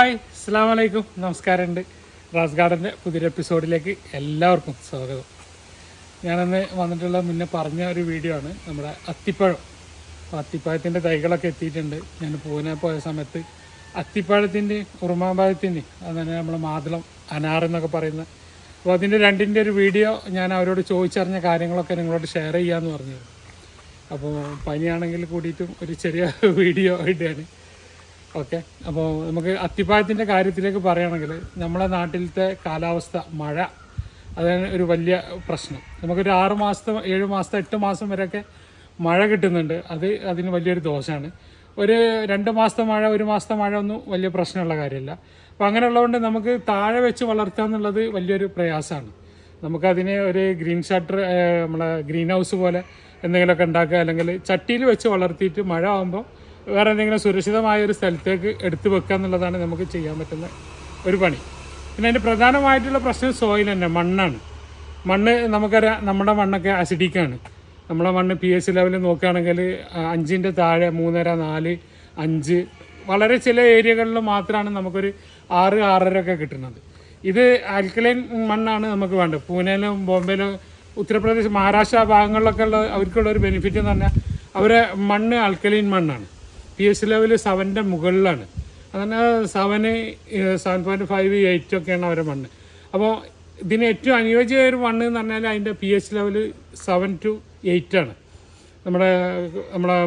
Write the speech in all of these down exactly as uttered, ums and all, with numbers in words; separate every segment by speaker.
Speaker 1: Hi അസ്സലാമു അലൈക്കും നമസ്കാരമുണ്ട്. റാസ് ഗാർഡൻ്റെ പുതിയൊരു എപ്പിസോഡിലേക്ക് എല്ലാവർക്കും സ്വാഗതം. ഞാനന്ന് വന്നിട്ടുള്ള മുന്നേ പറഞ്ഞ ഒരു വീഡിയോ ആണ് നമ്മുടെ അത്തിപ്പഴം. അപ്പോൾ അത്തിപ്പഴത്തിൻ്റെ തൈകളൊക്കെ എത്തിയിട്ടുണ്ട്. ഞാൻ പൂനെ പോയ സമയത്ത് അത്തിപ്പഴത്തിൻ്റെ ഉറുമാമ്പഴത്തിൻ്റെ അതുതന്നെ നമ്മൾ മാതളം അനാർ എന്നൊക്കെ പറയുന്ന അപ്പോൾ അതിൻ്റെ രണ്ടിൻ്റെ ഒരു വീഡിയോ ഞാൻ അവരോട് ചോദിച്ചറിഞ്ഞ കാര്യങ്ങളൊക്കെ നിങ്ങളോട് ഷെയർ ചെയ്യാമെന്ന് പറഞ്ഞു. അപ്പോൾ പനിയാണെങ്കിൽ കൂടിയിട്ടും ഒരു ചെറിയ വീഡിയോ ഇടുകയാണ്. ഓക്കെ, അപ്പോൾ നമുക്ക് അത്തിപ്പഴത്തിൻ്റെ കാര്യത്തിലേക്ക് പറയുകയാണെങ്കിൽ നമ്മളെ നാട്ടിലത്തെ കാലാവസ്ഥ മഴ അതാണ് ഒരു വലിയ പ്രശ്നം. നമുക്കൊരു ആറ് മാസത്തെ ഏഴ് മാസത്തെ എട്ട് മാസം വരെയൊക്കെ മഴ കിട്ടുന്നുണ്ട്. അത് അതിന് വലിയൊരു ദോഷമാണ്. ഒരു രണ്ട് മാസത്തെ മഴ ഒരു മാസത്തെ മഴ ഒന്നും വലിയ പ്രശ്നമുള്ള കാര്യമില്ല. അപ്പോൾ അങ്ങനെയുള്ളതുകൊണ്ട് നമുക്ക് താഴെ വെച്ച് വളർത്തുക എന്നുള്ളത് വലിയൊരു പ്രയാസമാണ്. നമുക്കതിന് ഒരു ഗ്രീൻ ഷട്ടർ നമ്മളെ ഗ്രീൻ ഹൗസ് പോലെ എന്തെങ്കിലുമൊക്കെ ഉണ്ടാക്കുക, അല്ലെങ്കിൽ ചട്ടിയിൽ വെച്ച് വളർത്തിയിട്ട് മഴ ആകുമ്പോൾ വേറെ എന്തെങ്കിലും സുരക്ഷിതമായ ഒരു സ്ഥലത്തേക്ക് എടുത്തു വെക്കുക എന്നുള്ളതാണ് നമുക്ക് ചെയ്യാൻ പറ്റുന്ന ഒരു പണി. പിന്നെ അതിൻ്റെ പ്രധാനമായിട്ടുള്ള പ്രശ്നം സോയിൽ തന്നെ, മണ്ണാണ്. മണ്ണ് നമുക്കറിയാം, നമ്മുടെ മണ്ണൊക്കെ അസിഡിക്കാണ്. നമ്മളെ മണ്ണ് പി എച്ച് ലെവലിൽ നോക്കുകയാണെങ്കിൽ അഞ്ചിൻ്റെ താഴെ മൂന്നര നാല് അഞ്ച് വളരെ ചില ഏരിയകളിൽ മാത്രമാണ് നമുക്കൊരു ആറ് ആറര ഒക്കെ കിട്ടുന്നത്. ഇത് ആൽക്കലൈൻ മണ്ണാണ് നമുക്ക് വേണ്ടത്. പൂനെയിലും ബോംബെയിലും ഉത്തർപ്രദേശ് മഹാരാഷ്ട്ര ഭാഗങ്ങളിലൊക്കെ ഉള്ള അവർക്കുള്ള ഒരു ബെനിഫിറ്റ് എന്ന് പറഞ്ഞാൽ അവരെ മണ്ണ് ആൽക്കലൈൻ മണ്ണാണ്. പി എച്ച് ലെവൽ സെവൻ്റെ മുകളിലാണ്. അങ്ങനെ സെവന് സെവൻ പോയിൻറ്റ് ഫൈവ് എയ്റ്റ് ഒക്കെയാണ് അവരുടെ മണ്ണ്. അപ്പോൾ ഇതിന് ഏറ്റവും അനുയോജ്യമായ ഒരു മണ്ണ് എന്ന് പറഞ്ഞാൽ അതിൻ്റെ P H level seven to eight ആണ്. നമ്മുടെ നമ്മളെ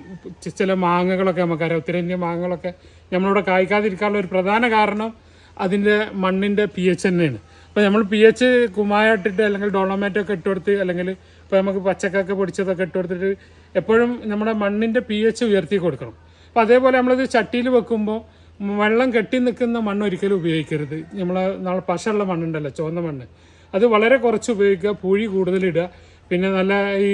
Speaker 1: ചില മാങ്ങകളൊക്കെ നമുക്കറിയാം, ഉത്തരേന്ത്യൻ മാങ്ങകളൊക്കെ നമ്മളിവിടെ കായ്ക്കാതിരിക്കാനുള്ള ഒരു പ്രധാന കാരണം അതിൻ്റെ മണ്ണിൻ്റെ പി എച്ച് തന്നെയാണ്. അപ്പോൾ നമ്മൾ പി എച്ച് കുമ്മായ ഇട്ടിട്ട് അല്ലെങ്കിൽ ഡോളോമേറ്റോ ഒക്കെ ഇട്ട് കൊടുത്ത് അല്ലെങ്കിൽ ഇപ്പോൾ നമുക്ക് പച്ചക്കൊക്കെ പൊടിച്ചതൊക്കെ ഇട്ട് കൊടുത്തിട്ട് എപ്പോഴും നമ്മുടെ മണ്ണിൻ്റെ പി എച്ച് ഉയർത്തി കൊടുക്കണം. അപ്പോൾ അതേപോലെ നമ്മളിത് ചട്ടിയിൽ വെക്കുമ്പോൾ വെള്ളം കെട്ടി നിൽക്കുന്ന മണ്ണ് ഒരിക്കലും ഉപയോഗിക്കരുത്. നമ്മൾ നാളെ പശയുള്ള മണ്ണുണ്ടല്ലോ, ചുവന്ന മണ്ണ്, അത് വളരെ കുറച്ച് ഉപയോഗിക്കുക. പൂഴി കൂടുതലിടുക. പിന്നെ നല്ല ഈ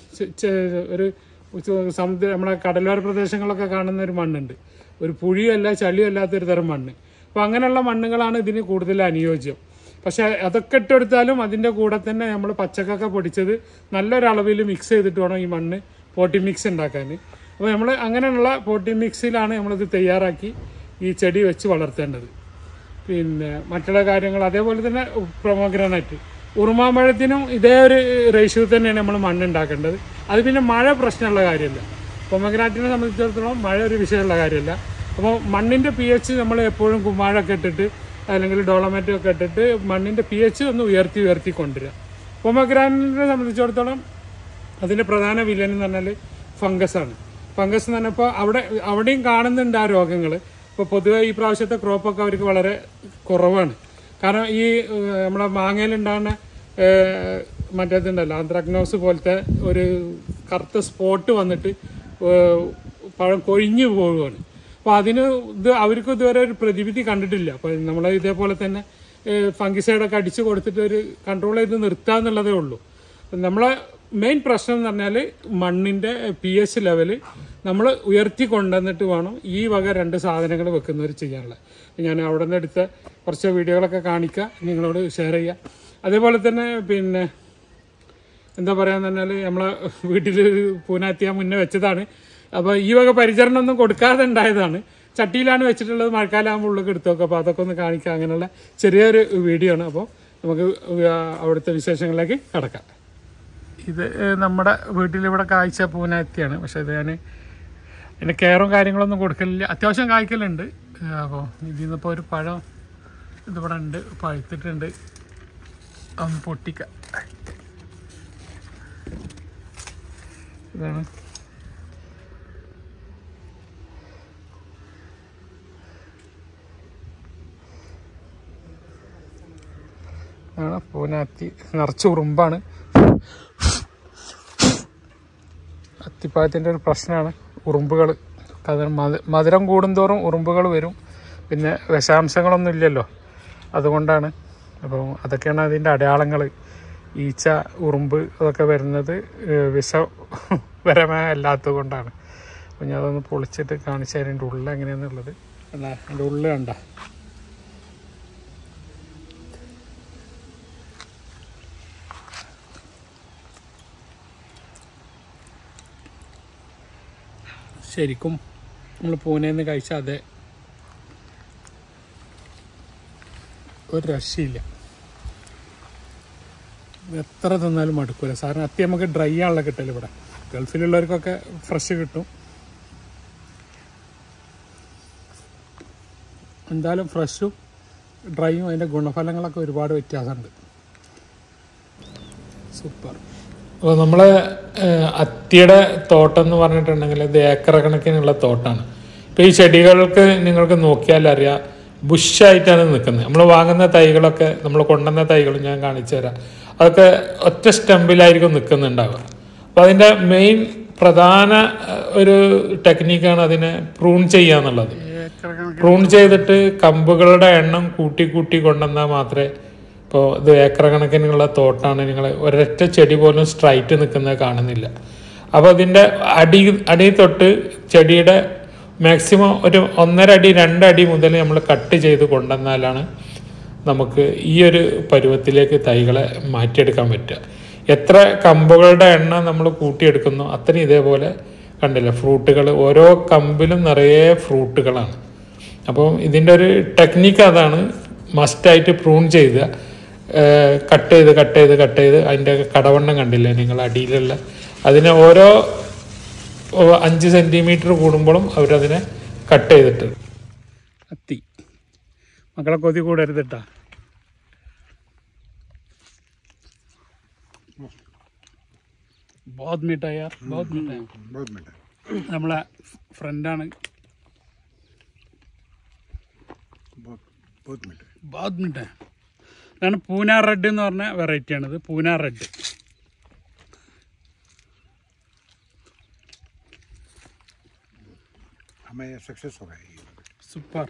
Speaker 1: ഒരു സമുദ്ര നമ്മളെ കടലോര പ്രദേശങ്ങളൊക്കെ കാണുന്ന ഒരു മണ്ണുണ്ട്, ഒരു പുഴിയല്ല ചളിയും അല്ലാത്തൊരു തരം മണ്ണ്. അപ്പോൾ അങ്ങനെയുള്ള മണ്ണുകളാണ് ഇതിന് കൂടുതൽ അനുയോജ്യം. പക്ഷേ അതൊക്കെ ഇട്ടെടുത്താലും അതിൻ്റെ കൂടെ തന്നെ നമ്മൾ പച്ചക്കൊക്കെ പൊടിച്ചത് നല്ലൊരളവിൽ മിക്സ് ചെയ്തിട്ട് വേണം ഈ മണ്ണ് പോട്ടി മിക്സ് ഉണ്ടാക്കാൻ. അപ്പോൾ നമ്മൾ അങ്ങനെയുള്ള പോട്ടി മിക്സിലാണ് നമ്മളിത് തയ്യാറാക്കി ഈ ചെടി വെച്ച് വളർത്തേണ്ടത്. പിന്നെ മറ്റുള്ള കാര്യങ്ങൾ അതേപോലെ തന്നെ പ്രൊമോഗ്രാനൈറ്റ് ഉറുമാമ്പഴത്തിനും ഇതേ ഒരു റേഷ്യോ തന്നെയാണ് നമ്മൾ മണ്ണുണ്ടാക്കേണ്ടത്. അത് പിന്നെ മഴ പ്രശ്നമുള്ള കാര്യമില്ല. പ്രൊമോഗ്രാനൈറ്റിനെ സംബന്ധിച്ചിടത്തോളം മഴ ഒരു വിഷയമുള്ള കാര്യമില്ല. അപ്പോൾ മണ്ണിൻ്റെ പി എച്ച് നമ്മൾ എപ്പോഴും കുമ്മാഴൊക്കെ ഇട്ടിട്ട് അല്ലെങ്കിൽ ഡോളോമേറ്റോ ഒക്കെ ഇട്ടിട്ട് മണ്ണിൻ്റെ പി എച്ച് ഒന്ന് ഉയർത്തി ഉയർത്തി കൊണ്ടുവരിക. പൊമഗ്രാനൈറ്റിനെ സംബന്ധിച്ചിടത്തോളം അതിൻ്റെ പ്രധാന വില്ലൻ എന്ന് പറഞ്ഞാൽ ഫംഗസാണ്. ഫംഗസ് എന്ന് പറഞ്ഞപ്പോൾ അവിടെ അവിടെയും കാണുന്നുണ്ട് ആ രോഗങ്ങൾ. ഇപ്പോൾ പൊതുവെ ഈ പ്രാവശ്യത്തെ ക്രോപ്പൊക്കെ അവർക്ക് വളരെ കുറവാണ്. കാരണം ഈ നമ്മളെ മാങ്ങയിലുണ്ടാകുന്ന മറ്റേതുണ്ടല്ലോ ആന്ത്രാക്നോസ് പോലത്തെ ഒരു കറുത്ത സ്പോട്ട് വന്നിട്ട് പഴം കൊഴിഞ്ഞു പോവുകയാണ്. അപ്പോൾ അതിന് ഇത് അവർക്കും ഇതുവരെ ഒരു പ്രതിവിധി കണ്ടിട്ടില്ല. അപ്പോൾ നമ്മൾ ഇതേപോലെ തന്നെ ഫംഗിസൈഡൊക്കെ അടിച്ച് കൊടുത്തിട്ട് ഒരു കൺട്രോൾ ചെയ്ത് നിർത്തുക എന്നുള്ളതേ ഉള്ളൂ. നമ്മളെ മെയിൻ പ്രശ്നം എന്ന് പറഞ്ഞാൽ മണ്ണിൻ്റെ പി എച്ച് ലെവൽ നമ്മൾ ഉയർത്തി കൊണ്ടുവന്നിട്ട് വേണം ഈ വക രണ്ട് സാധനങ്ങൾ വെക്കുന്നവർ ചെയ്യാനുള്ളത്. ഞാൻ അവിടെ നിന്ന് എടുത്ത കുറച്ച് വീഡിയോകളൊക്കെ കാണിക്കുക, നിങ്ങളോട് ഷെയർ ചെയ്യുക. അതേപോലെ തന്നെ പിന്നെ എന്താ പറയുക പറഞ്ഞാൽ നമ്മളെ വീട്ടിൽ പൂനാത്തിയ മുന്നേ വെച്ചതാണ്. അപ്പോൾ ഈ വക പരിചരണം ഒന്നും കൊടുക്കാതെ ഉണ്ടായതാണ്. ചട്ടിയിലാണ് വെച്ചിട്ടുള്ളത്. മഴക്കാലമാകുമ്പോൾ ഉള്ളിൽ എടുത്തു നോക്കുക. അപ്പോൾ അതൊക്കെ ഒന്ന് കാണിക്കുക. അങ്ങനെയുള്ള ചെറിയൊരു വീഡിയോ ആണ്. അപ്പോൾ നമുക്ക് അവിടുത്തെ വിശേഷങ്ങളിലേക്ക് കടക്കാം. ഇത് നമ്മുടെ വീട്ടിലിവിടെ കായ്ച്ച പൂനാത്തിയാണ്. പക്ഷേ ഇത് ഞാൻ അതിൻ്റെ കെയറും കാര്യങ്ങളൊന്നും കൊടുക്കലില്ല. അത്യാവശ്യം കായ്ക്കലുണ്ട്. അപ്പോൾ ഇതിൽ നിന്നിപ്പോൾ ഒരു പഴം ഇതിവിടെ ഉണ്ട്, പഴുത്തിട്ടുണ്ട്. ഒന്ന് പൊട്ടിക്ക. ഇതാണ് ആണ് പൂനാത്തി. നിറച്ച് ഉറുമ്പാണ്. അത്തിപ്പഴത്തിൻ്റെ ഒരു പ്രശ്നമാണ് ഉറുമ്പുകൾ. കാരണം മധു മധുരം കൂടുന്തോറും ഉറുമ്പുകൾ വരും. പിന്നെ വിഷാംശങ്ങളൊന്നും ഇല്ലല്ലോ, അതുകൊണ്ടാണ്. അപ്പോൾ അതൊക്കെയാണ് അതിൻ്റെ അടയാളങ്ങൾ. ഈച്ച, ഉറുമ്പ് അതൊക്കെ വരുന്നത് വിഷപരമായ അല്ലാത്തത് കൊണ്ടാണ്. അപ്പോൾ ഞാൻ അതൊന്ന് പൊളിച്ചിട്ട് കാണിച്ചു തരാം എൻ്റെ ഉള്ളിൽ എങ്ങനെയാണെന്നുള്ളത്. അല്ല, എൻ്റെ ഉള്ളിൽ കണ്ട ശരിക്കും നമ്മൾ പൂനെയിൽ നിന്ന് കഴിച്ച അതേ ഒരു രക്ഷയില്ല. എത്ര തിന്നാലും മടുക്കൂല. സാറിന് അത്തി നമുക്ക് ഡ്രൈ ആണല്ലോ കിട്ടല്. ഇവിടെ ഗൾഫിലുള്ളവർക്കൊക്കെ ഫ്രഷ് കിട്ടും. എന്തായാലും ഫ്രഷും ഡ്രൈയും അതിൻ്റെ ഗുണഫലങ്ങളൊക്കെ ഒരുപാട് വ്യത്യാസമുണ്ട്. സൂപ്പർ. അപ്പോൾ നമ്മൾ അത്തിയുടെ തോട്ടം എന്ന് പറഞ്ഞിട്ടുണ്ടെങ്കിൽ ഇത് ഏക്കർ കണക്കിനുള്ള തോട്ടമാണ്. ഇപ്പോൾ ഈ ചെടികൾക്ക് നിങ്ങൾക്ക് നോക്കിയാൽ അറിയാം, ബുഷായിട്ടാണ് നിൽക്കുന്നത്. നമ്മൾ വാങ്ങുന്ന തൈകളൊക്കെ, നമ്മൾ കൊണ്ടുവന്ന തൈകൾ ഞാൻ കാണിച്ചു തരാം, അതൊക്കെ ഒറ്റ സ്റ്റമ്പിലായിരിക്കും നിൽക്കുന്നുണ്ടാവുക. അപ്പോൾ അതിൻ്റെ മെയിൻ പ്രധാന ഒരു ടെക്നിക്കാണ് അതിനെ പ്രൂൺ ചെയ്യുക എന്നുള്ളത്. പ്രൂൺ ചെയ്തിട്ട് കമ്പുകളുടെ എണ്ണം കൂട്ടി കൂട്ടി കൊണ്ടുവന്നാൽ മാത്രമേ, ഇപ്പോൾ ഇത് ഏക്കർ കണക്കിനുള്ള തോട്ടാണ്, നിങ്ങൾ ഒരൊറ്റ ചെടി പോലും സ്ട്രൈറ്റ് നിൽക്കുന്നത് കാണുന്നില്ല. അപ്പോൾ അതിൻ്റെ അടി അടി തൊട്ട് ചെടിയുടെ മാക്സിമം ഒരു ഒന്നര അടി രണ്ടടി മുതൽ നമ്മൾ കട്ട് ചെയ്ത് കൊണ്ടുവന്നാലാണ് നമുക്ക് ഈ ഒരു പരുവത്തിലേക്ക് തൈകളെ മാറ്റിയെടുക്കാൻ പറ്റുക. എത്ര കമ്പുകളുടെ എണ്ണം നമ്മൾ കൂട്ടിയെടുക്കുന്നു അത്രയും ഇതേപോലെ കണ്ടില്ല ഫ്രൂട്ടുകൾ, ഓരോ കമ്പിലും നിറയെ ഫ്രൂട്ടുകളാണ്. അപ്പോൾ ഇതിൻ്റെ ഒരു ടെക്നിക്ക് അതാണ്, മസ്റ്റായിട്ട് പ്രൂൺ ചെയ്ത് കട്ട് ചെയ്ത് കട്ട് ചെയ്ത് കട്ട് ചെയ്ത് അതിൻ്റെ കടവണ്ണം കണ്ടില്ലേ നിങ്ങൾ അടിയിലുള്ള, അതിനെ ഓരോ അഞ്ച് സെൻറ്റിമീറ്റർ കൂടുമ്പോഴും അവരതിനെ കട്ട് ചെയ്തിട്ട്. അത്തി മക്കളെ കൊതി കൂടരുതിട്ടാ. बहुत मीठा यार, बहुत मीठा है, बहुत मीठा. നമ്മളെ ഫ്രണ്ടാണ്. बहुत मीठा, बहुत मीठा. ഇതാണ് പൂന റെഡ് എന്ന് പറഞ്ഞ വെറൈറ്റിയാണിത്, പൂന റെഡ്. हमें सक्सेस हो गया ये. सुपर.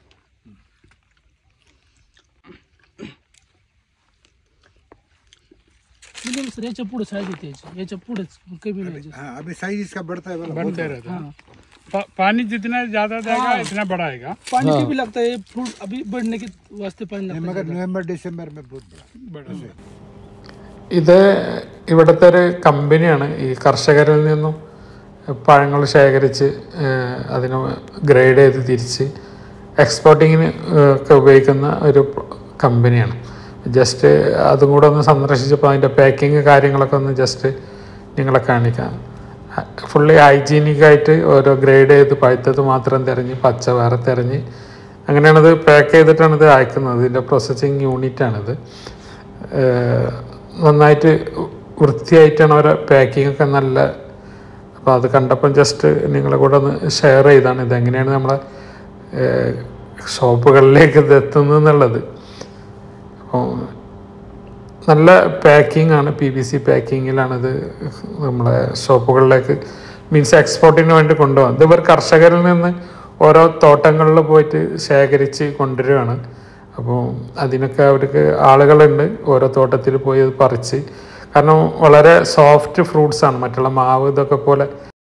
Speaker 1: सर ये चप्पू साइज होती है, ये चप्पू कभी नहीं. हाँ अभी साइज इसका बढ़ता है, बढ़ते रहता है. हाँ. पानी जितना ज्यादा देगा इतना बढ़ाएगा. पानी की भी लगता है फ्रूट अभी बढ़ने के वास्ते पानी लगता है, मगर नवंबर दिसंबर में बहुत बड़ा. ഇത് ഇവിടുത്തെ ഒരു കമ്പനിയാണ്. ഈ കർഷകരിൽ നിന്നും പഴങ്ങൾ ശേഖരിച്ച് അതിനെ ഗ്രേഡ് ചെയ്ത് തിരിച്ച് എക്സ്പോർട്ടിങ്ങിന് ഒക്കെ ഉപയോഗിക്കുന്ന ഒരു കമ്പനിയാണ്. ജസ്റ്റ് അതും കൂടെ ഒന്ന് സന്ദർശിച്ചപ്പോൾ അതിൻ്റെ പാക്കിങ് കാര്യങ്ങളൊക്കെ ഒന്ന് ജസ്റ്റ് നിങ്ങളെ കാണിക്കാം. ഫുള്ളി ഹൈജീനിക്കായിട്ട് ഓരോ ഗ്രേഡ് ചെയ്ത് പഴുത്തത് മാത്രം തിരഞ്ഞ് പച്ച വേറെ തിരഞ്ഞ് അങ്ങനെയാണിത് പാക്ക് ചെയ്തിട്ടാണ് ഇത് അയക്കുന്നത്. ഇതിൻ്റെ പ്രോസസ്സിങ് യൂണിറ്റാണിത്. നന്നായിട്ട് വൃത്തിയായിട്ടാണ് അവരെ പാക്കിങ്ങൊക്കെ നല്ല. അപ്പോൾ അത് കണ്ടപ്പം ജസ്റ്റ് നിങ്ങളെ കൂടെ ഒന്ന് ഷെയർ ചെയ്താണ് ഇതെങ്ങനെയാണ് നമ്മളെ ഷോപ്പുകളിലേക്ക് ഇത് എത്തുന്നത് എന്നുള്ളത്. അപ്പോൾ നല്ല പാക്കിംഗ് ആണ്, പി വി സി പാക്കിങ്ങിലാണിത് നമ്മളെ ഷോപ്പുകളിലേക്ക് മീൻസ് എക്സ്പോർട്ടിന് വേണ്ടി കൊണ്ടുപോകാം. ഇത് ഇവർ കർഷകരിൽ നിന്ന് ഓരോ തോട്ടങ്ങളിൽ പോയിട്ട് ശേഖരിച്ച് കൊണ്ടുവരികയാണ്. അപ്പോൾ അതിനൊക്കെ അവർക്ക് ആളുകളുണ്ട്, ഓരോ തോട്ടത്തിൽ പോയി അത് പറിച്ച്. കാരണം വളരെ സോഫ്റ്റ് ഫ്രൂട്ട്സാണ്, മറ്റുള്ള മാവ് ഇതൊക്കെ പോലെ.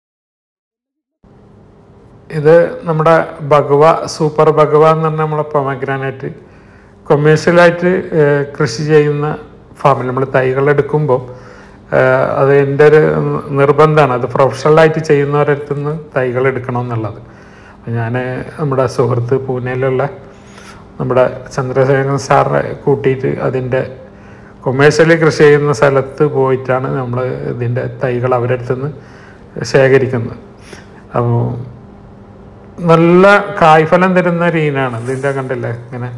Speaker 1: ഇത് നമ്മുടെ ഭഗവ, സൂപ്പർ ഭഗവ എന്ന് പറഞ്ഞാൽ നമ്മളെ പൊമഗ്രാനൈറ്റ് കൊമേഴ്ഷ്യലായിട്ട് കൃഷി ചെയ്യുന്ന ഫാമിൽ നമ്മൾ തൈകളെടുക്കുമ്പോൾ അത് എൻ്റെ ഒരു നിർബന്ധമാണ്, അത് പ്രൊഫഷണലായിട്ട് ചെയ്യുന്നവരടുത്ത് നിന്ന് തൈകൾ എടുക്കണമെന്നുള്ളത്. ഞാൻ നമ്മുടെ സുഹൃത്ത് പൂനെയിലുള്ള നമ്മുടെ ചന്ദ്രശേഖരൻ സാറിനെ കൂട്ടിയിട്ട് അതിൻ്റെ കൊമേഴ്ഷ്യലി കൃഷി ചെയ്യുന്ന സ്ഥലത്ത് പോയിട്ടാണ് നമ്മൾ ഇതിൻ്റെ തൈകൾ അവരുടെ അടുത്ത് നിന്ന് ശേഖരിക്കുന്നത്. അപ്പോൾ നല്ല കായ്ഫലം തരുന്ന രീനാണ് ഇതിൻ്റെ. കണ്ടില്ലേ ഇങ്ങനെ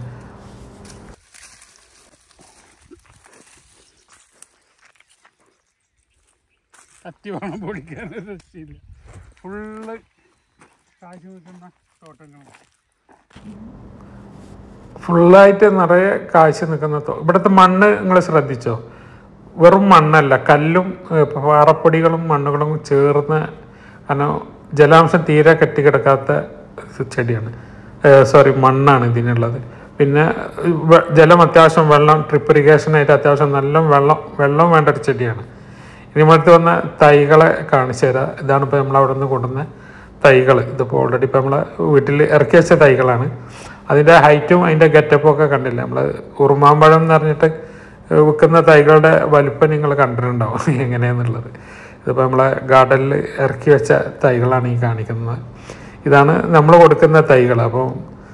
Speaker 1: അത്തി വേണം പൊടിക്കാൻ രക്ഷയില്ല. ഫുള്ള് കാശ് നിൽക്കുന്ന തോട്ടങ്ങളാണ്, ഫുള്ളായിട്ട് നിറയെ കാശ് നിൽക്കുന്ന തോ. ഇവിടുത്തെ മണ്ണ് നിങ്ങൾ ശ്രദ്ധിച്ചോ, വെറും മണ്ണല്ല, കല്ലും പാറപ്പൊടികളും മണ്ണുകളും ചേർന്ന്, കാരണം ജലാംശം തീരെ കെട്ടിക്കിടക്കാത്ത ചെടിയാണ്, സോറി മണ്ണാണ് ഇതിനുള്ളത്. പിന്നെ ജലം അത്യാവശ്യം വെള്ളം ട്രിപ്പ് ഇറിഗേഷനായിട്ട് അത്യാവശ്യം നല്ല വെള്ളം വെള്ളം വേണ്ട ഒരു ചെടിയാണ്. ഇനി നമ്മളടുത്ത് വന്ന തൈകളെ കാണിച്ചു തരാം. ഇതാണ് ഇപ്പോൾ നമ്മൾ അവിടെ നിന്ന് കൊണ്ടുവന്ന തൈകൾ. ഇതിപ്പോൾ ഓൾറെഡി ഇപ്പോൾ നമ്മളെ വീട്ടിൽ ഇറക്കി വെച്ച തൈകളാണ്. അതിൻ്റെ ഹൈറ്റും അതിൻ്റെ ഗെറ്റപ്പും ഒക്കെ കണ്ടില്ല. നമ്മൾ ഉറുമാമ്പഴം എന്ന് പറഞ്ഞിട്ട് വിൽക്കുന്ന തൈകളുടെ വലുപ്പം നിങ്ങൾ കണ്ടിട്ടുണ്ടാവും എങ്ങനെയാണെന്നുള്ളത്. ഇതിപ്പോൾ നമ്മളെ ഗാർഡനിൽ ഇറക്കി വെച്ച തൈകളാണ് ഈ കാണിക്കുന്നത്. ഇതാണ് നമ്മൾ കൊടുക്കുന്ന തൈകൾ. അപ്പോൾ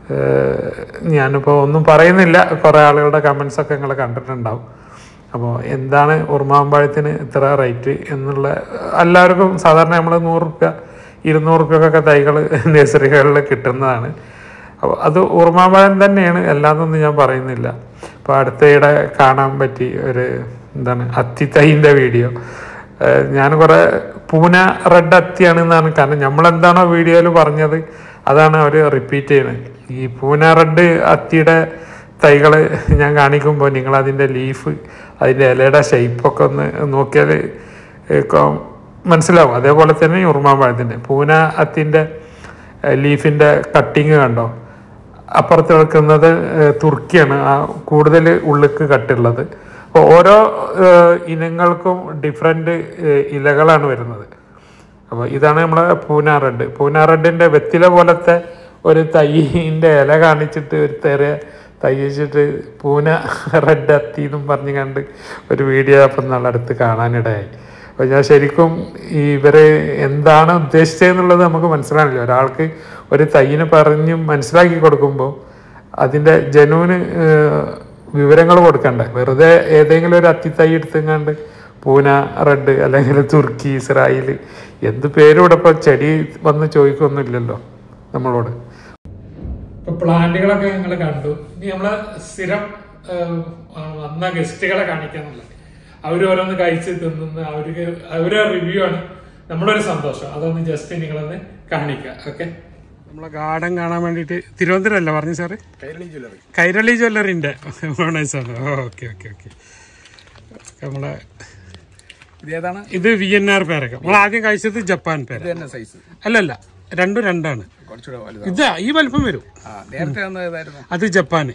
Speaker 2: ഞാനിപ്പോൾ ഒന്നും പറയുന്നില്ല, കുറേ ആളുകളുടെ കമൻസൊക്കെ നിങ്ങൾ കണ്ടിട്ടുണ്ടാവും. അപ്പോൾ എന്താണ് ഉറുമാമ്പഴത്തിന് ഇത്ര റേറ്റ് എന്നുള്ള എല്ലാവർക്കും സാധാരണ നമ്മൾ നൂറ് റുപ്യ ഇരുന്നൂറ് റുപ്യക്കൊക്കെ തൈകൾ നഴ്സറികളിൽ കിട്ടുന്നതാണ്. അപ്പോൾ അത് ഉറുമാമ്പഴം തന്നെയാണ്, എല്ലാന്നൊന്നും ഞാൻ പറയുന്നില്ല. അപ്പോൾ അടുത്തയിടെ കാണാൻ പറ്റി ഒരു എന്താണ് അത്തിത്തൈൻ്റെ വീഡിയോ. ഞാൻ കുറേ പൂന റെഡ് അത്തിയാണെന്നാണ്, കാരണം നമ്മളെന്താണോ വീഡിയോയിൽ പറഞ്ഞത് അതാണ് അവർ റിപ്പീറ്റ് ചെയ്യുന്നത്. ഈ പൂന റെഡ് അത്തിയുടെ തൈകൾ ഞാൻ കാണിക്കുമ്പോൾ നിങ്ങളതിൻ്റെ ലീഫ്, അതിൻ്റെ ഇലയുടെ ഷേപ്പൊക്കെ ഒന്ന് നോക്കിയാൽ മനസ്സിലാവും. അതേപോലെ തന്നെ ഉറുമാമ്പഴത്തിൻ്റെ പൂന അത്തിൻ്റെ ലീഫിൻ്റെ കട്ടിങ് കണ്ടോ, അപ്പുറത്ത് വെക്കുന്നത് തുർക്കിയാണ് ആ കൂടുതൽ ഉള്ളിക്ക് കട്ടുള്ളത്. അപ്പോൾ ഓരോ ഇനങ്ങൾക്കും ഡിഫറെൻറ്റ് ഇലകളാണ് വരുന്നത്. അപ്പോൾ ഇതാണ് നമ്മളെ പൂന റെഡ്. പൂന റെഡിൻ്റെ വെത്തില പോലത്തെ ഒരു തൈൻ്റെ ഇല കാണിച്ചിട്ട് ഒരു തെര തൈ വെച്ചിട്ട് പൂന റെഡ് അത്തി എന്നും പറഞ്ഞു കണ്ട് ഒരു വീഡിയോ അപ്പം നാളടുത്ത് കാണാനിടയായി. അപ്പോൾ ഞാൻ ശരിക്കും ഇവർ എന്താണ് ഉദ്ദേശിച്ചതെന്നുള്ളത് നമുക്ക് മനസ്സിലാവില്ല. ഒരാൾക്ക് ഒരു തൈയിനെ പറഞ്ഞ് മനസ്സിലാക്കി കൊടുക്കുമ്പോൾ അതിൻ്റെ ജനുവിന് വിവരങ്ങൾ കൊടുക്കണ്ടേ. വെറുതെ ഏതെങ്കിലും ഒരു അത്തിത്തൈ എടുത്തെങ്ങാണ്ട് പൂന റെഡ് അല്ലെങ്കിൽ തുർക്കി ഇസ്രായേൽ എന്ത് പേരും ഇവിടെ ഇപ്പോൾ ചെടി വന്ന് ചോദിക്കൊന്നുമില്ലല്ലോ നമ്മളോട്.
Speaker 1: ഇപ്പൊ പ്ലാന്റുകളൊക്കെ ഞങ്ങൾ കണ്ടു. ഇനി നമ്മളെ സ്ഥിരം വന്ന ഗസ്റ്റുകളെ കാണിക്കാന്നുള്ളത്, അവർ ഓരോന്ന് കഴിച്ച് തിന്നുന്ന അവർക്ക് അവരെ റിവ്യൂ ആണ് നമ്മളൊരു സന്തോഷം. അതൊന്ന് ജസ്റ്റ് നിങ്ങളൊന്ന് കാണിക്കുക. ഓക്കെ, നമ്മളെ ഗാർഡൻ കാണാൻ വേണ്ടിയിട്ട് തിരുവനന്തപുരം അല്ല പറഞ്ഞു സാറ്? കൈരളി ജ്വല്ലറി. കൈരളി ജ്വല്ലറിന്റെ ഓണേഴ്സാണ്. Okay okay okay. നമ്മളെ ഇത് വി എൻ ആർ പേരൊക്കെ നമ്മൾ ആദ്യം കഴിച്ചത് ജപ്പാൻ പേര അല്ലല്ല, രണ്ടും രണ്ടാണ്. ഇത് ഈ വലിപ്പം വരും. അത് ജപ്പാന്.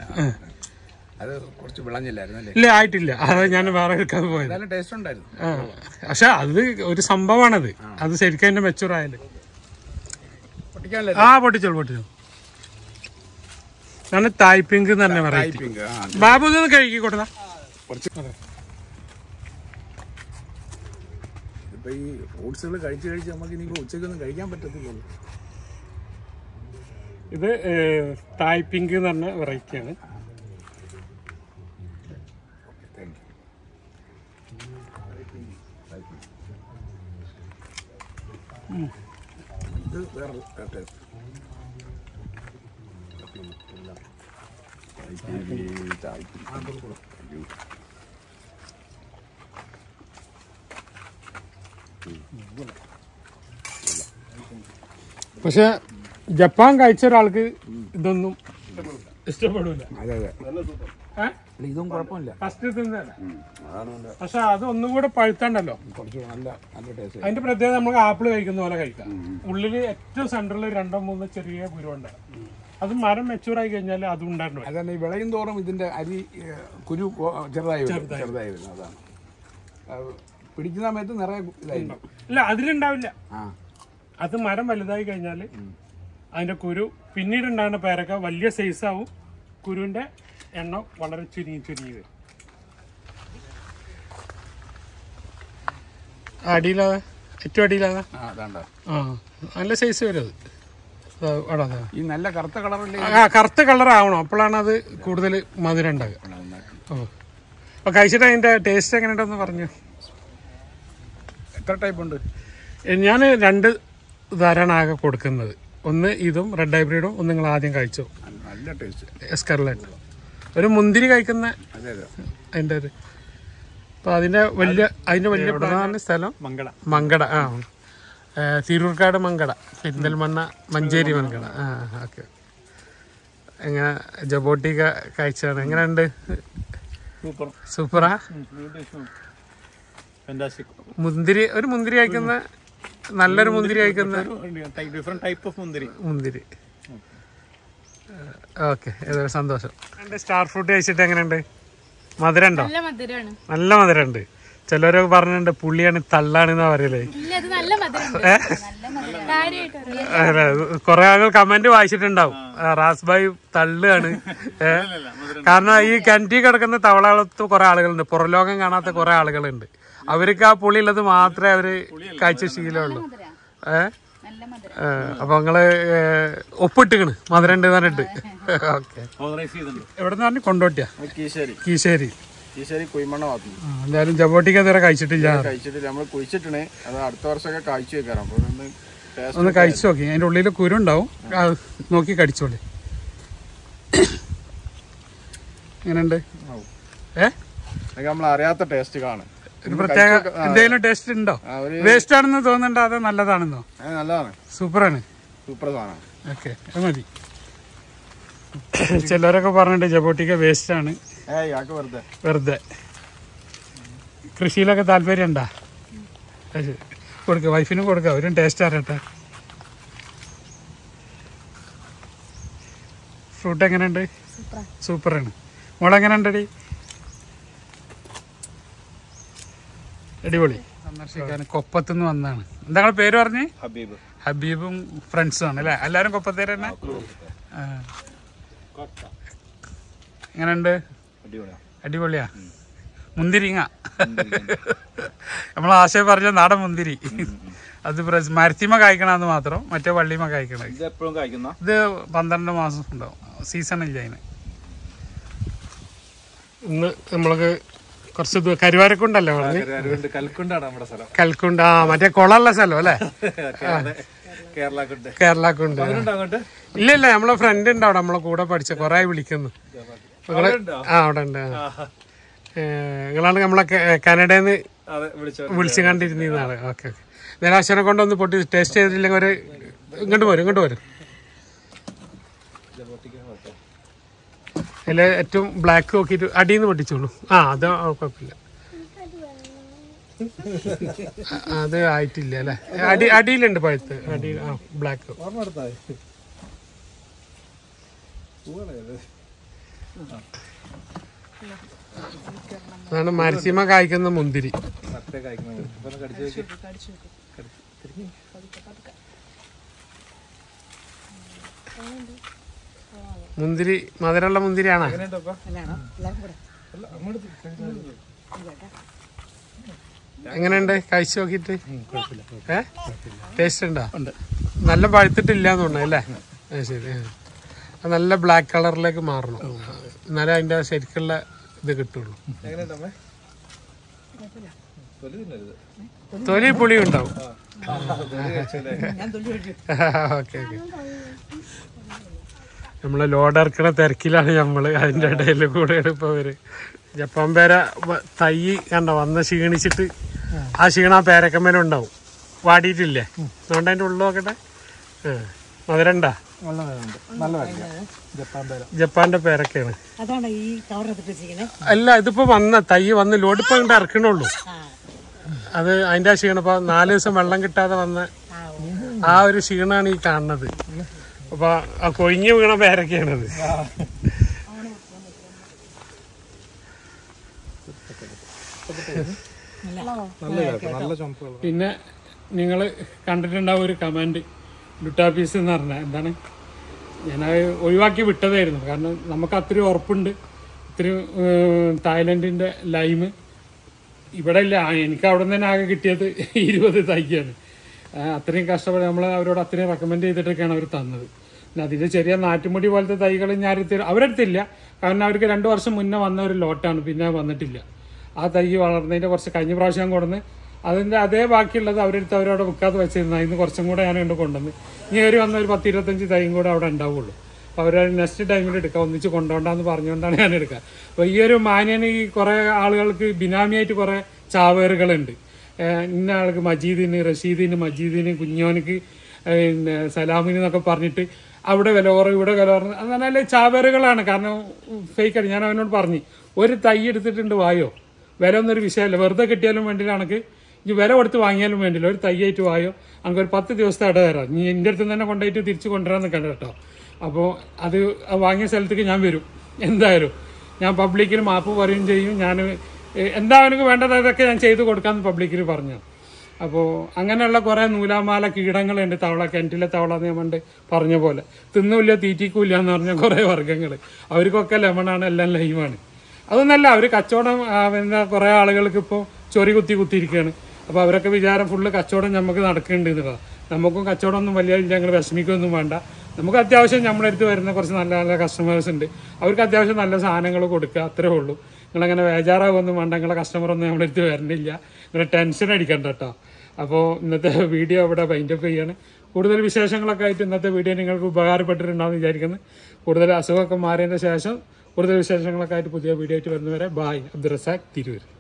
Speaker 1: ഇല്ല ആയിട്ടില്ല, അത് ഞാൻ വേറെ എടുക്കാൻ പോയത്. പക്ഷെ അത് ഒരു സംഭവമാണത്. അത് ശരിക്കും അതിന്റെ മെച്ചൂറായാല് ആ പൊട്ടിച്ചോളൂ പൊട്ടിച്ചോളൂ. ഞാൻ തായ്പിങ്ക് എന്ന് തന്നെ പറയാം. ബാബു ഇതൊന്ന് കഴുകി കൊടുത്താ.
Speaker 3: ഈ ഫ്രൂട്ട്സുകൾ കഴിച്ച് കഴിച്ച് നമുക്ക് ഇനി ഉച്ചയ്ക്കൊന്നും കഴിക്കാൻ പറ്റത്തില്ലല്ലോ.
Speaker 1: ഇത് തായ്പിങ്ക് എന്ന് പറഞ്ഞ വെറൈറ്റിയാണ്.
Speaker 3: ഇത് വേറെ
Speaker 1: പക്ഷെ ജപ്പാൻ കഴിച്ച ഒരാൾക്ക് ഇതൊന്നും ഇഷ്ടപ്പെടില്ല.
Speaker 3: ഇതും കുഴപ്പമില്ല,
Speaker 1: ഫസ്റ്റ് തിന്നല്ല. പക്ഷെ അത് ഒന്നും കൂടെ പഴുത്തണ്ടല്ലോ,
Speaker 3: കുറച്ച് നല്ല നല്ല ടേസ്റ്റ്.
Speaker 1: അതിന്റെ പ്രത്യേകത നമുക്ക് ആപ്പിൾ കഴിക്കുന്ന പോലെ കഴിക്കാം. ഉള്ളില് ഏറ്റവും സെന്ററിൽ രണ്ടോ മൂന്നോ ചെറിയ കുരുണ്ട്. അത് മരം മെച്ചൂറായി കഴിഞ്ഞാൽ അതും ഉണ്ടായിരുന്നു.
Speaker 3: അതന്നെ ഈ വിളയും തോറും ഇതിന്റെ അരി കുരു ചെറുതായി ചെറുതായി വരുന്നു. അതാണ് പിടിക്കുന്ന സമയത്ത് നിറയെ ഇതായിരുന്നു.
Speaker 1: ഇല്ല അതിലുണ്ടാവില്ല. അത് മരം വലുതായി കഴിഞ്ഞാല് അതിന്റെ കുരു പിന്നീട് ഉണ്ടാകുന്ന പേരക്ക വലിയ സൈസാവും. കുരുവിന്റെ എണ്ണം വളരെ ചുരുങ്ങി ചുരുങ്ങി വരും. അടിയിലാതെ ഏറ്റവും അടിയിലാതെ ആ നല്ല സൈസ് വരും. അത്
Speaker 3: ഈ നല്ല കറുത്ത കളറല്ലേ?
Speaker 1: ആ കറുത്ത കളർ ആവണം, അപ്പോഴാണ് അത് കൂടുതൽ മധുരം ഉണ്ടാകുക. ഓ അപ്പൊ കഴിച്ചിട്ട് അതിന്റെ ടേസ്റ്റ് എങ്ങനെയുണ്ടെന്ന് പറഞ്ഞു.
Speaker 3: എത്ര ടൈപ്പ് ഉണ്ട്?
Speaker 1: ഞാൻ രണ്ട് തരാണ് ആകെ കൊടുക്കുന്നത്. ഒന്ന് ഇതും റെഡ് ഹൈബ്രിഡും ഒന്ന് നിങ്ങൾ ആദ്യം കഴിച്ചോ.
Speaker 3: നല്ല ടേസ്റ്റ്.
Speaker 1: എസ്കർലറ്റ് ഒരു മുന്തിരി കഴിക്കുന്ന അതിന്റെ ഒരു. അപ്പൊ അതിന്റെ വലിയ അതിന്റെ വലിയ പ്രധാന സ്ഥലം മങ്കട. മങ്കട ആ തിരൂർക്കാട് മങ്കട, പെരിന്തൽമണ്ണ മഞ്ചേരി മങ്കട. ആ ഓക്കെ. എങ്ങനെ ജബോട്ടിക്ക കഴിച്ചാണ്, എങ്ങനെയുണ്ട്? സൂപ്പറാ. മുന്തിരി ഒരു മുന്തിരി കഴിക്കുന്ന നല്ലൊരു മുന്തിരി കഴിക്കുന്ന മുന്തിരി. ഓക്കെ, ഏതൊരു സന്തോഷം. സ്റ്റാർ ഫ്രൂട്ട് കഴിച്ചിട്ട് എങ്ങനെയുണ്ട്? മധുരം ഉണ്ടോ? നല്ല മധുരം ഉണ്ട്. ചിലരൊക്കെ പറഞ്ഞിട്ടുണ്ട് പുള്ളിയാണ് തള്ളാണെന്നാ പറയലേ. കൊറേ ആളുകൾ കമന്റ് വായിച്ചിട്ടുണ്ടാവും റാസ്ബായി തള്ളാണ്. കാരണം ഈ കിണറ്റി കിടക്കുന്ന തവളകളത്ത് കുറെ ആളുകളുണ്ട്, പുറലോകം കാണാത്ത കുറെ ആളുകളുണ്ട്. അവർക്ക് ആ പുളിയുള്ളത് മാത്രമേ അവര് കഴിച്ച ശീലമുള്ളൂ. ഏഹ്
Speaker 2: അപ്പൊ നിങ്ങള് ഒപ്പിട്ടിക്കണ് മധുരം ഉണ്ട് പറഞ്ഞിട്ട്. ഓക്കെ, എവിടെ നിന്ന് പറഞ്ഞു? കൊണ്ടോട്ടിയാ? കീശേരി. എന്തായാലും ജബോട്ടിക്ക് അതുവരെ കഴിച്ചിട്ടില്ല.
Speaker 3: കഴിച്ചിട്ടില്ല, നമ്മൾ കുഴിച്ചിട്ടേ. അത് അടുത്ത വർഷമൊക്കെ കഴിച്ചു വെക്കാറ്. അപ്പൊ
Speaker 2: ഒന്ന് കഴിച്ചു നോക്കി, അതിന്റെ ഉള്ളിൽ കുരു ഉണ്ടാവും, നോക്കി കടിച്ചോളി. എങ്ങനെയുണ്ട്? ഏ
Speaker 3: നമ്മൾ അറിയാത്ത ടേസ്റ്റ് കാണും.
Speaker 2: ഒരു പ്രത്യേക എന്തെങ്കിലും ടേസ്റ്റ് ഉണ്ടോ? വേസ്റ്റ് ആണെന്ന് തോന്നുന്നുണ്ടോ അതോ നല്ലതാണെന്നോ?
Speaker 3: നല്ലതാണ്,
Speaker 2: സൂപ്പറാണ്,
Speaker 3: സൂപ്പർ സാധനം.
Speaker 2: ഓക്കെ, അത് മതി. ചിലരൊക്കെ പറഞ്ഞിട്ട് ജബോട്ടിക്ക വേസ്റ്റ് ആണ്, വെറുതെ. കൃഷിയിലൊക്കെ താല്പര്യം ഉണ്ടാ? കൊടുക്ക, വൈഫിനും കൊടുക്ക, അവരും ടേസ്റ്റ് അറിയട്ടെ. ഫ്രൂട്ട് എങ്ങനെയുണ്ട്? സൂപ്പറാണ്. മോളെങ്ങനെയുണ്ടടി? അടിപൊളി. സന്ദർശിക്കാൻ കൊപ്പത്തുനിന്ന് വന്നതാണ്. എന്താ നിങ്ങളുടെ പേര് പറഞ്ഞ്?
Speaker 3: ഹബീബ്.
Speaker 2: ഹബീബും ഫ്രണ്ട്സും ആണ് അല്ലേ? എല്ലാവരും കൊപ്പത്തേര് തന്നെ? എങ്ങനെയുണ്ട്? അടിപൊളിയാ. മുന്തിരിങ്ങ, നമ്മൾ ആശയം പറഞ്ഞ നാടൻ മുന്തിരി. അത് മരത്തിമ കായ്ക്കണമെന്ന് മാത്രം, മറ്റേ വള്ളിമ കായ്ക്കണത്. ഇത് പന്ത്രണ്ട് മാസം ഉണ്ടാവും, സീസൺ ഇല്ല അതിന്. ഇന്ന് നമ്മൾക്ക് കുറച്ച് കരുവാരക്കുണ്ടല്ലോ, കൽക്കുണ്ട്. ആ മറ്റേ കുളമുള്ള സ്ഥലം അല്ലേ? കേരളക്കുണ്ട്. ഇല്ല ഇല്ല, നമ്മളെ ഫ്രണ്ട് ഉണ്ട് അവിടെ, നമ്മളെ കൂടെ പഠിച്ച കൊറേ വിളിക്കുന്നു. ആ അവിടെ ഉണ്ട്. നിങ്ങളാണ് നമ്മളെ കാനഡയിൽ നിന്ന് വിളിച്ചു കണ്ടിരുന്നാണ്. Okay okay. നിരാശനെ കൊണ്ടൊന്ന് പൊട്ടി ടേസ്റ്റ് ചെയ്തിട്ടില്ലെങ്കിൽ ഒരു ഇങ്ങോട്ട് പോരും, ഇങ്ങോട്ട് പോരും. അതിൽ ഏറ്റവും ബ്ലാക്ക് നോക്കിയിട്ട് അടിയിൽ നിന്ന് പൊട്ടിച്ചോളൂ. ആ അത് കുഴപ്പമില്ല, അത് ആയിട്ടില്ല അല്ലേ? അടി അടിയിലുണ്ട് പഴുത്ത്, അടിയിൽ. ആ ബ്ലാക്ക്. അതാണ് മരസിമ കായ്ക്കുന്ന മുന്തിരി. മുന്തിരി മധുരമുള്ള മുന്തിരിയാണോ? എങ്ങനെയുണ്ട് കഴിച്ചു നോക്കിയിട്ട്? ഏ ടേസ്റ്റ് ഉണ്ടോ? നല്ല പഴുത്തിട്ടില്ലാന്ന് തോന്നുന്നു അല്ലേ? ശരി. നല്ല ബ്ലാക്ക് കളറിലേക്ക് മാറണം, എന്നാലേ അതിന്റെ ശരിക്കുള്ള ഇത് കിട്ടുള്ളൂ. തൊലി പുളി ഉണ്ടാവും. Okay okay. നമ്മള് ലോഡ് ഇറക്കണ തിരക്കിലാണ് നമ്മള്, അതിന്റെ ഇടയിൽ കൂടെയാണ് ഇപ്പൊ അവര്. ജപ്പാൻ പേര തൈ കണ്ടോ വന്ന് ക്ഷീണിച്ചിട്ട്, ആ ക്ഷീണ ആ പേരക്കമ്മേലും ഉണ്ടാവും, വാടിയിട്ടില്ലേ? അതുകൊണ്ട് അതിന്റെ ഉള്ളു നോക്കട്ടെ. മധുരണ്ടാ? ജപ്പാന്റെ പേരൊക്കെയാണ്. അല്ല, ഇതിപ്പോ വന്ന തൈ വന്ന് ലോഡ് ഇപ്പൊ ഇങ്ങോട്ട് ഇറക്കണുള്ളൂ. അത് അതിന്റെ ആ ക്ഷീണം, ഇപ്പൊ നാല് ദിവസം വെള്ളം കിട്ടാതെ വന്ന ആ ഒരു ക്ഷീണാണ് ഈ കാണുന്നത്. അപ്പൊ ആ കൊഴിഞ്ഞു വീണ പേരൊക്കെയാണത്. പിന്നെ നിങ്ങൾ കണ്ടിട്ടുണ്ടാവും ഒരു കമന്റ്, ലുട്ടാപ്പീസ് എന്ന് പറഞ്ഞാൽ എന്താണ്, ഞാനത് ഒഴിവാക്കി വിട്ടതായിരുന്നു. കാരണം നമുക്ക് അത്രയും ഉറപ്പുണ്ട്, ഇത്രയും തായ്ലൻഡിന്റെ ലൈമ് ഇവിടെ ഇല്ല. എനിക്ക് അവിടെ നിന്ന് തന്നെ ആകെ കിട്ടിയത് ഇരുപത് തൈക്കാണ്. അത്രയും കഷ്ടപ്പെട്ട് നമ്മൾ അവരോട് അത്രയും റെക്കമെൻഡ് ചെയ്തിട്ടൊക്കെയാണ് അവർ തന്നത്. പിന്നെ അതിൻ്റെ ചെറിയ നാട്ടുമുടി പോലത്തെ തൈകൾ ഞാൻ അവരെടുത്തില്ല, കാരണം അവർക്ക് രണ്ട് വർഷം മുന്നേ വന്ന ഒരു ലോട്ടാണ്, പിന്നെ വന്നിട്ടില്ല. ആ തൈ വളർന്നതിൻ്റെ കുറച്ച് കഴിഞ്ഞ പ്രാവശ്യം കൊടുന്ന് അതിൻ്റെ അതേ ബാക്കിയുള്ളത് അവരെടുത്ത് അവരവിടെ വിൽക്കാതെ വെച്ചിരുന്നു. അതിന് കുറച്ചും കൂടെ ഞാൻ കൊണ്ട് കൊണ്ടുവന്ന് ഇനി ഒരു വന്ന ഒരു പത്ത് ഇരുപത്തഞ്ച് തൈയും കൂടെ അവിടെ ഉണ്ടാവുള്ളൂ. അപ്പോൾ അവർ നെക്സ്റ്റ് ടൈമിൽ എടുക്കുക, ഒന്നിച്ച് കൊണ്ടുപോകണ്ടെന്ന് പറഞ്ഞുകൊണ്ടാണ് ഞാൻ എടുക്കുക. അപ്പോൾ ഈ ഒരു മാന്യന് ഈ കുറേ ആളുകൾക്ക് ബിനാമിയായിട്ട് കുറേ ചാവേറുകളുണ്ട്. ഇന്ന ആൾക്ക് മജീദിന്, റഷീദിന്, മജീദിന്, കുഞ്ഞോനിക്ക്, പിന്നെ സലാമിന് എന്നൊക്കെ പറഞ്ഞിട്ട് അവിടെ വില കുറവ് ഇവിടെ വില കുറവ് അങ്ങനെ ചാവേറുകളാണ്. കാരണം ഫേക്കാണ്. ഞാൻ അവനോട് പറഞ്ഞു, ഒരു തൈ എടുത്തിട്ടുണ്ട് വായോ, വില ഒന്നൊരു വിഷയമല്ല, വെറുതെ കിട്ടിയാലും വേണ്ടിയില്ല, എനിക്ക് ഇനി വില കൊടുത്ത് വാങ്ങിയാലും വേണ്ടില്ല, ഒരു തൈയായിട്ട് വായോ, നമുക്ക് ഒരു പത്ത് ദിവസത്തെ ഇട തരാം, നീ എൻ്റെ അടുത്ത് തന്നെ കൊണ്ടുപോയിട്ട് തിരിച്ച് കൊണ്ടുവരാൻ നിൽക്കണ്ട കേട്ടോ. അപ്പോൾ അത് വാങ്ങിയ സ്ഥലത്തേക്ക് ഞാൻ വരും എന്തായാലും. ഞാൻ പബ്ലിക്കിൽ മാപ്പ് പറയും ചെയ്യും. ഞാൻ എന്താ അവനക്ക് വേണ്ടത് അതൊക്കെ ഞാൻ ചെയ്ത് കൊടുക്കാമെന്ന് പബ്ലിക്കിൽ പറഞ്ഞു. അപ്പോൾ അങ്ങനെയുള്ള കുറേ നൂലാമാല കീടങ്ങളുണ്ട്. തവള, കിണറ്റിലെ തവള എന്ന് ഞാൻ പണ്ട് പറഞ്ഞ പോലെ, തിന്നില്ല തീറ്റിക്കൂല്ല എന്ന് പറഞ്ഞ കുറേ വർഗ്ഗങ്ങൾ. അവർക്കൊക്കെ ലെമണാണ്, എല്ലാം ലൈമാണ്. അതൊന്നല്ല, അവർ കച്ചവടം എന്താ കുറേ ആളുകൾക്ക് ഇപ്പോൾ ചൊറി കുത്തി കുത്തിയിരിക്കുകയാണ്. അപ്പോൾ അവരൊക്കെ വിചാരം ഫുള്ള് കച്ചവടം നമുക്ക് നടക്കുന്നുണ്ട് എന്നുള്ളതാണ്.
Speaker 1: നമുക്കും കച്ചവടമൊന്നും വലിയ ഞങ്ങൾ വിഷമിക്കൊന്നും വേണ്ട. നമുക്ക് അത്യാവശ്യം നമ്മുടെ അടുത്ത് വരുന്ന കുറച്ച് നല്ല നല്ല കസ്റ്റമേഴ്സ് ഉണ്ട്, അവർക്ക് അത്യാവശ്യം നല്ല സാധനങ്ങൾ കൊടുക്കുക, അത്രേ ഉള്ളൂ. നിങ്ങളങ്ങനെ ബേജാറാകൊന്നും വേണ്ട, നിങ്ങളെ കസ്റ്റമറൊന്നും നമ്മുടെ അടുത്ത് വരണില്ല, നിങ്ങളെ ടെൻഷൻ അടിക്കണ്ട കേട്ടോ. അപ്പോൾ ഇന്നത്തെ വീഡിയോ ഇവിടെ വൈൻഡപ്പ് ചെയ്യാണ്. കൂടുതൽ വിശേഷങ്ങളൊക്കെ ആയിട്ട് ഇന്നത്തെ വീഡിയോ നിങ്ങൾക്ക് ഉപകാരപ്പെട്ടിട്ടുണ്ടാകുമെന്ന് വിചാരിക്കുന്നു. കൂടുതൽ അസുഖമൊക്കെ മാറിയതിൻ്റെ ശേഷം കൂടുതൽ വിശേഷങ്ങളൊക്കെ ആയിട്ട് പുതിയ വീഡിയോ ആയിട്ട് വരുന്നവരെ ബായ്. അബ്ദുൾ റസാഖ്, തിരൂർ.